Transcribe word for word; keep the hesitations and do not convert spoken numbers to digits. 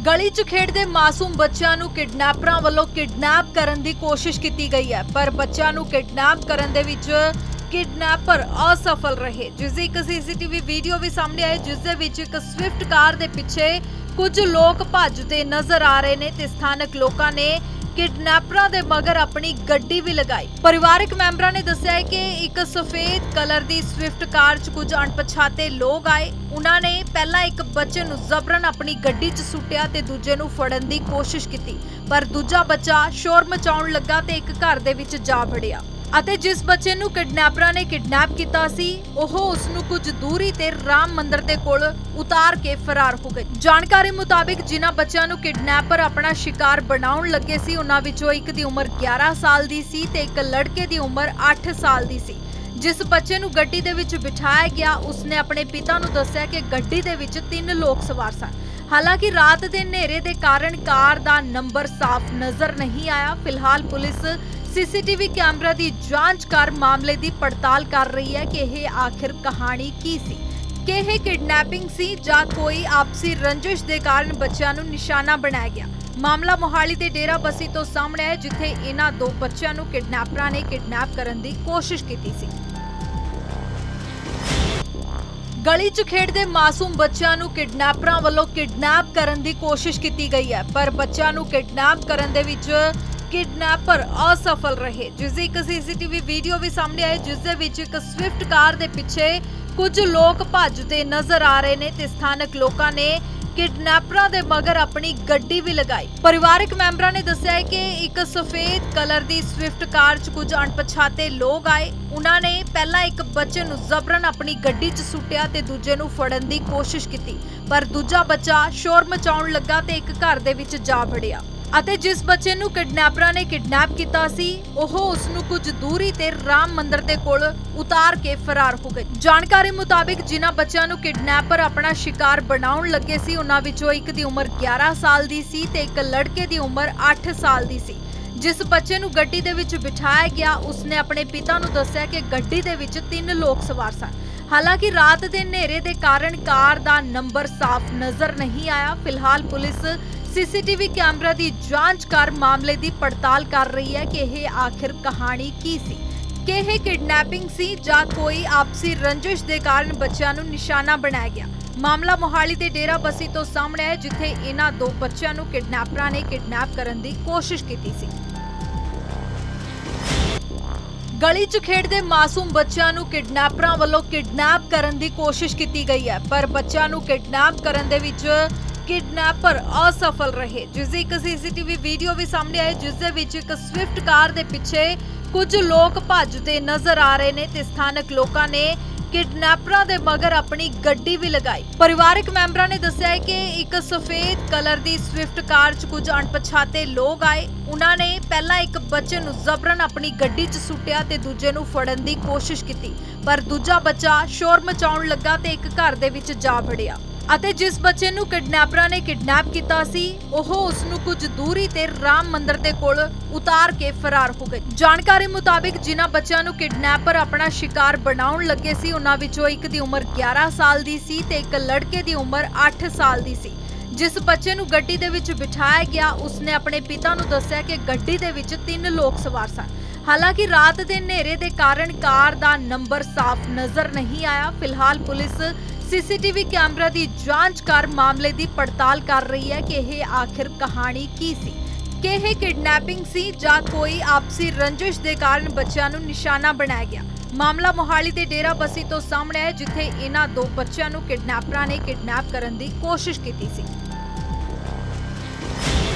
गली च खेडदे मासूम बच्चों नूं किडनैपरां वल्लों किडनैप करन दी कोशिश की गई है, पर बच्चों नूं किडनैप करन दे विच किडनैपर असफल रहे। जिसदी एक सीसीटीवी वीडियो भी सामने आई, जिस दे विच एक स्विफ्ट कार दे पिछे कुछ लोग भजदे नजर आ रहे ने ते स्थानक लोकां ने किडनैपरां दे मगर अपनी गड्डी भी लगाई। परिवारक मैंबरां ने दस्सिया है कि एक सफेद कलर दी स्विफ्ट कार च कुछ अणपछाते लोग आए। उन्हां ने पहला एक बच्चे नूं जबरन अपनी गड्डी च सुट्टिया ते दूजे नूं फड़न दी कोशिश कीती, पर दूजा बच्चा शोर मचाउण लगा ते एक घर दे विच जा वड़िया ਅਤੇ जिस बच्चे ਨੂੰ किडनैपरां ने किडनैप ਕੀਤਾ ਸੀ ਉਹ ਉਸ ਨੂੰ ਕੁਝ ਦੂਰੀ ਤੇ ਰਾਮ ਮੰਦਿਰ ਦੇ ਕੋਲ ਉਤਾਰ ਕੇ ਫਰਾਰ ਹੋ ਗਏ। ਜਾਣਕਾਰੀ ਮੁਤਾਬਿਕ ਜਿਨ੍ਹਾਂ ਬੱਚਿਆਂ ਨੂੰ ਕਿਡਨੈਪਰ ਆਪਣਾ ਸ਼ਿਕਾਰ ਬਣਾਉਣ ਲੱਗੇ ਸੀ ਉਹਨਾਂ ਵਿੱਚੋਂ ਇੱਕ ਦੀ ਉਮਰ ਗਿਆਰਾਂ ਸਾਲ ਦੀ ਸੀ ਤੇ ਇੱਕ ਲੜਕੇ ਦੀ ਉਮਰ ਅੱਠ ਸਾਲ ਦੀ ਸੀ। ਜਿਸ ਬੱਚੇ ਨੂੰ ਗੱਡੀ ਦੇ ਵਿੱਚ ਬਿਠਾਇਆ ਗਿਆ ਉਸਨੇ ਆਪਣੇ ਪਿਤਾ ਨੂੰ ਦੱਸਿਆ ਕਿ ਗੱਡੀ ਦੇ ਵਿੱਚ ਤਿੰਨ ਲੋਕ ਸਵਾਰ ਸਨ। ਹਾਲਾਂਕਿ ਰਾਤ ਦੇ ਹਨੇਰੇ ਦੇ ਕਾਰਨ ਕਾਰ ਦਾ ਨੰਬਰ ਸਾਫ਼ ਨਜ਼ਰ ਨਹੀਂ ਆਇਆ। ਫਿਲਹਾਲ ਪੁਲਿਸ सीसीटीवी कैमरा की जांच कर मामले की पड़ताल कर रही है कि यह आखिर कहानी की सी, कि यह किडनैपिंग सी जां कोई आपसी रंजिश के कारण बच्चों को निशाना बनाया गया। मामला मोहाली के डेरा बसी तो सामने है, जिथे इन्हां दो बच्चों को किडनैपरां ने किडनैप करने की कोशिश की सी। गली च खेडदे मासूम बच्चों को किडनैपरां वल्लों किडनैप करने की कोशिश की गई है, पर बच्चों को किडनैप करने दे विच किडनैपर असफल रहे। जिसदी एक सीसीटीवी वीडियो भी सामने आई, जिस दे विच एक स्विफ्ट कार दे पिछे कुछ लोग भजदे नजर आ रहे ने ते स्थानक लोकां ने किडनैपरां दे मगर अपनी गड्डी भी लगाई। परिवारक मैंबरां ने दस्सिया है कि एक सफेद कलर दी स्विफ्ट कार च कुछ अणपछाते लोग आए। उन्हां ने पहला एक बच्चे नूं जबरन अपनी गड्डी च सुट्टिया ते दूजे नूं फड़न दी कोशिश कीती, पर दूजा बच्चा शोर मचाउण लगा ते एक घर दे विच जा वड़िया ਅਤੇ ਜਿਸ ਬੱਚੇ ਨੂੰ ਕਿਡਨੈਪਰਾਂ ਨੇ ਕਿਡਨੈਪ ਕੀਤਾ ਸੀ ਉਹ ਉਸ ਨੂੰ ਕੁਝ ਦੂਰੀ ਤੇ ਰਾਮ ਮੰਦਿਰ ਦੇ ਕੋਲ ਉਤਾਰ ਕੇ ਫਰਾਰ ਹੋ ਗਏ। ਜਾਣਕਾਰੀ ਮੁਤਾਬਿਕ ਜਿਨ੍ਹਾਂ ਬੱਚਿਆਂ ਨੂੰ ਕਿਡਨੈਪਰ ਆਪਣਾ ਸ਼ਿਕਾਰ ਬਣਾਉਣ ਲੱਗੇ ਸੀ ਉਹਨਾਂ ਵਿੱਚੋਂ ਇੱਕ ਦੀ ਉਮਰ ਗਿਆਰਾਂ ਸਾਲ ਦੀ ਸੀ ਤੇ ਇੱਕ ਲੜਕੇ ਦੀ ਉਮਰ ਅੱਠ ਸਾਲ ਦੀ ਸੀ। ਜਿਸ ਬੱਚੇ ਨੂੰ ਗੱਡੀ ਦੇ ਵਿੱਚ ਬਿਠਾਇਆ ਗਿਆ ਉਸਨੇ ਆਪਣੇ ਪਿਤਾ ਨੂੰ ਦੱਸਿਆ ਕਿ ਗੱਡੀ ਦੇ ਵਿੱਚ ਤਿੰਨ ਲੋਕ ਸਵਾਰ ਸਨ। ਹਾਲਾਂਕਿ ਰਾਤ ਦੇ ਹਨੇਰੇ ਦੇ ਕਾਰਨ ਕਾਰ ਦਾ ਨੰਬਰ ਸਾਫ਼ ਨਜ਼ਰ ਨਹੀਂ ਆਇਆ। ਫਿਲਹਾਲ ਪੁਲਿਸ सीसीटीवी कैमरा की जांच कर मामले की पड़ताल कर रही है कि यह आखिर कहानी की सी, कि यह किडनैपिंग सी जां कोई आपसी रंजिश के कारण बच्चों को निशाना बनाया गया। मामला मोहाली के डेरा बसी तो सामने है, जिथे इन्हां दो बच्चों को किडनैपरां ने किडनैप करने की कोशिश की सी। गली च खेडदे मासूम बच्चों को किडनैपरां वल्लों किडनैप करने की कोशिश की गई है, पर बच्चों को किडनैप करने दे विच किडनैपर असफल रहे। जिसदी एक सीसीटीवी वीडियो भी सामने आई, जिस दे विच एक स्विफ्ट कार दे पिछे कुछ लोग भजदे नजर आ रहे ने ते स्थानक लोकां ने किडनैपरां दे मगर अपनी गड्डी भी लगाई। परिवारक मैंबरां ने दस्सिया है कि एक सफेद कलर दी स्विफ्ट कार च कुछ अणपछाते लोग आए। उन्हां ने पहला एक बच्चे नूं जबरन अपनी गड्डी च सुट्टिया ते दूजे नूं फड़न दी कोशिश कीती, पर दूजा बच्चा शोर मचाउण लगा ते एक घर दे विच जा वड़िया ਅਤੇ ਜਿਸ ਬੱਚੇ ਨੂੰ ਕਿਡਨੈਪਰਾਂ ਨੇ ਕਿਡਨੈਪ ਕੀਤਾ ਸੀ ਉਹ ਉਸ ਨੂੰ ਕੁਝ ਦੂਰੀ ਤੇ ਰਾਮ ਮੰਦਿਰ ਦੇ ਕੋਲ ਉਤਾਰ ਕੇ ਫਰਾਰ ਹੋ ਗਏ। ਜਾਣਕਾਰੀ ਮੁਤਾਬਿਕ ਜਿਨ੍ਹਾਂ ਬੱਚਿਆਂ ਨੂੰ ਕਿਡਨੈਪਰ ਆਪਣਾ ਸ਼ਿਕਾਰ ਬਣਾਉਣ ਲੱਗੇ ਸੀ ਉਹਨਾਂ ਵਿੱਚੋਂ ਇੱਕ ਦੀ ਉਮਰ ਗਿਆਰਾਂ ਸਾਲ ਦੀ ਸੀ ਤੇ ਇੱਕ ਲੜਕੇ ਦੀ ਉਮਰ ਅੱਠ ਸਾਲ ਦੀ ਸੀ। ਜਿਸ ਬੱਚੇ ਨੂੰ ਗੱਡੀ ਦੇ ਵਿੱਚ ਬਿਠਾਇਆ ਗਿਆ ਉਸਨੇ ਆਪਣੇ ਪਿਤਾ ਨੂੰ ਦੱਸਿਆ ਕਿ ਗੱਡੀ ਦੇ ਵਿੱਚ ਤਿੰਨ ਲੋਕ ਸਵਾਰ ਸਨ। ਹਾਲਾਂਕਿ ਰਾਤ ਦੇ ਹਨੇਰੇ ਦੇ ਕਾਰਨ ਕਾਰ ਦਾ ਨੰਬਰ ਸਾਫ਼ ਨਜ਼ਰ ਨਹੀਂ ਆਇਆ। ਫਿਲਹਾਲ ਪੁਲਿਸ सीसीटीवी कैमरा की जांच कर मामले की पड़ताल कर रही है कि यह आखिर कहानी की सी, कि यह किडनैपिंग सी जां कोई आपसी रंजिश के कारण बच्चों को निशाना बनाया गया। मामला मोहाली के डेरा बसी तो सामने है, जिथे इन्हां दो बच्चों को किडनैपरां ने किडनैप करने की कोशिश की सी।